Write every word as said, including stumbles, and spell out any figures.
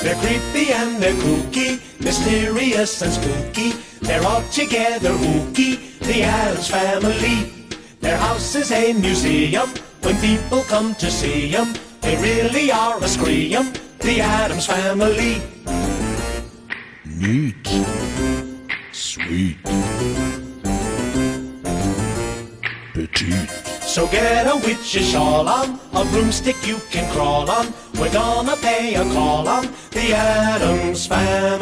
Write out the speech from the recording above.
They're creepy and they're kooky, mysterious and spooky. They're all together ooky, the Addams Family. Their house is a museum when people come to see 'em. They really are a scream, the Addams Family. Neat. Sweet. Petite. So get a witch's shawl on, a broomstick you can crawl on. We're gonna pay a call on the Addams Family.